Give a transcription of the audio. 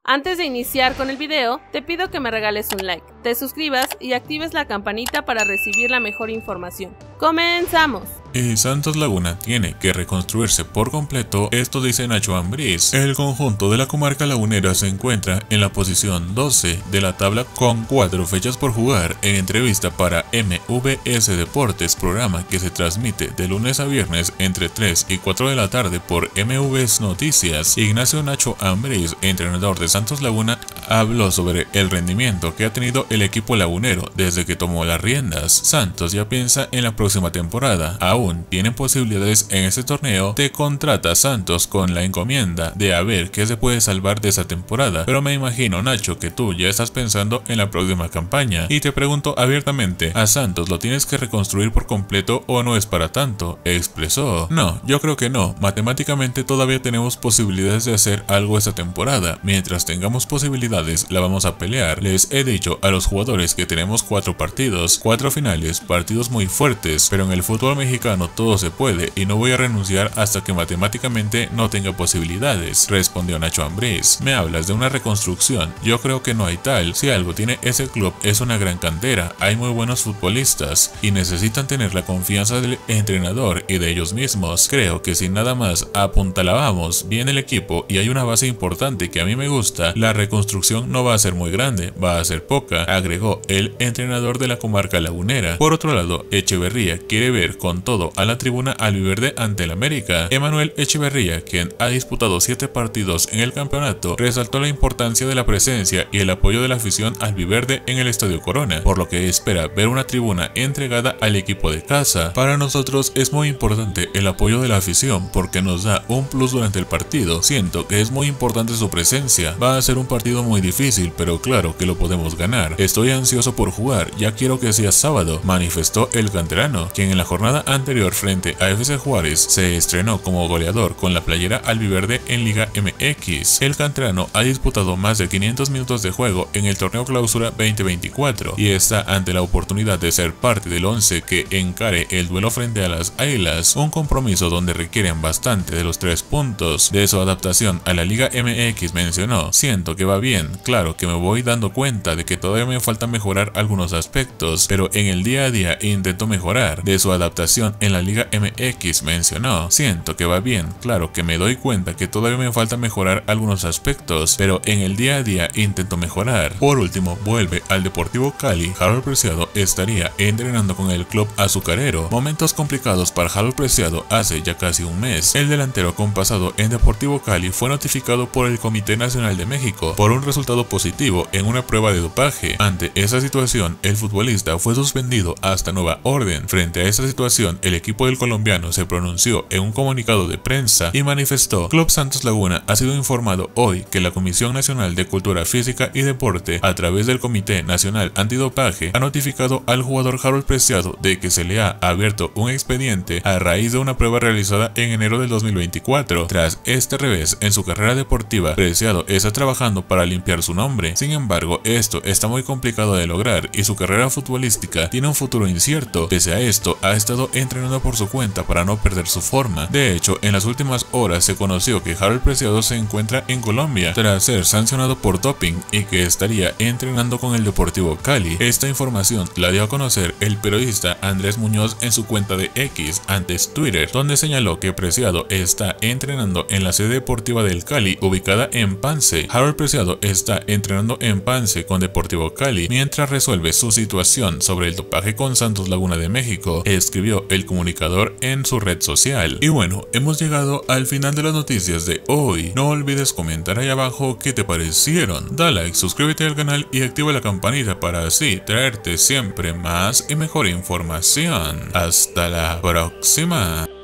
Antes de iniciar con el video, te pido que me regales un like, te suscribas y actives la campanita para recibir la mejor información. ¡Comenzamos! Y Santos Laguna tiene que reconstruirse por completo, esto dice Nacho Ambriz. El conjunto de la comarca lagunera se encuentra en la posición 12 de la tabla con 4 fechas por jugar. En entrevista para MVS Deportes, programa que se transmite de lunes a viernes entre 3 y 4 de la tarde por MVS Noticias, Ignacio Nacho Ambriz, entrenador de Santos Laguna, habló sobre el rendimiento que ha tenido el equipo lagunero desde que tomó las riendas. Santos ya piensa en la próxima temporada. Aún tienen posibilidades en ese torneo. Te contrata Santos con la encomienda de a ver qué se puede salvar de esa temporada, pero me imagino, Nacho, que tú ya estás pensando en la próxima campaña, y te pregunto abiertamente, ¿a Santos lo tienes que reconstruir por completo o no es para tanto?, expresó. No, yo creo que no, matemáticamente todavía tenemos posibilidades de hacer algo esta temporada. Mientras tengamos posibilidades la vamos a pelear. Les he dicho a los jugadores que tenemos 4 partidos, 4 finales, partidos muy fuertes, pero en el fútbol mexicano todo se puede y no voy a renunciar hasta que matemáticamente no tenga posibilidades, respondió Nacho Ambriz. Me hablas de una reconstrucción, yo creo que no hay tal. Si algo tiene ese club es una gran cantera, hay muy buenos futbolistas y necesitan tener la confianza del entrenador y de ellos mismos. Creo que si nada más apuntalábamos bien el equipo y hay una base importante que a mí me gusta, la reconstrucción no va a ser muy grande, va a ser poca, agregó el entrenador de la comarca lagunera. Por otro lado, Echeverría quiere ver con todo a la tribuna albiverde ante el América. Emanuel Echeverría, quien ha disputado 7 partidos en el campeonato, resaltó la importancia de la presencia y el apoyo de la afición albiverde en el Estadio Corona, por lo que espera ver una tribuna entregada al equipo de casa. Para nosotros es muy importante el apoyo de la afición porque nos da un plus durante el partido. Siento que es muy importante su presencia. Va a ser un partido muy difícil, pero claro que lo podemos ganar. Estoy ansioso por jugar, ya quiero que sea sábado, manifestó el canterano, quien en la jornada anterior frente a FC Juárez se estrenó como goleador con la playera albiverde en Liga MX. El canterano ha disputado más de 500 minutos de juego en el torneo Clausura 2024 y está ante la oportunidad de ser parte del 11 que encare el duelo frente a las Águilas, un compromiso donde requieren bastante de los 3 puntos. De su adaptación a la Liga MX mencionó: siento que va bien, claro que me voy dando cuenta de que todavía me falta mejorar algunos aspectos, pero en el día a día intento mejorar. De su adaptación en la Liga MX mencionó: siento que va bien, claro que me doy cuenta que todavía me falta mejorar algunos aspectos, pero en el día a día intento mejorar. Por último, vuelve al Deportivo Cali. Harold Preciado estaría entrenando con el club azucarero. Momentos complicados para Harold Preciado hace ya casi un mes. El delantero con pasado en Deportivo Cali fue notificado por el Comité Nacional de México por un resultado positivo en una prueba de dopaje. Ante esa situación, el futbolista fue suspendido hasta nueva orden. Frente a esa situación, el equipo del colombiano se pronunció en un comunicado de prensa y manifestó: Club Santos Laguna ha sido informado hoy que la Comisión Nacional de Cultura Física y Deporte, a través del Comité Nacional Antidopaje, ha notificado al jugador Harold Preciado de que se le ha abierto un expediente a raíz de una prueba realizada en enero del 2024. Tras este revés en su carrera deportiva, Preciado está trabajando para limpiar su nombre. Sin embargo, esto está muy complicado de lograr y su carrera futbolística tiene un futuro incierto. Pese a esto, ha estado entrenando por su cuenta para no perder su forma. De hecho, en las últimas horas se conoció que Harold Preciado se encuentra en Colombia tras ser sancionado por doping y que estaría entrenando con el Deportivo Cali. Esta información la dio a conocer el periodista Andrés Muñoz en su cuenta de X, antes Twitter, donde señaló que Preciado está entrenando en la sede deportiva del Cali, ubicada en Pance. Harold Preciado está entrenando en Pance con Deportivo Cali mientras resuelve su situación sobre el dopaje con Santos Laguna de México, escribió el comunicador en su red social. Y bueno, hemos llegado al final de las noticias de hoy. No olvides comentar ahí abajo qué te parecieron. Da like, suscríbete al canal y activa la campanita para así traerte siempre más y mejor información. Hasta la próxima.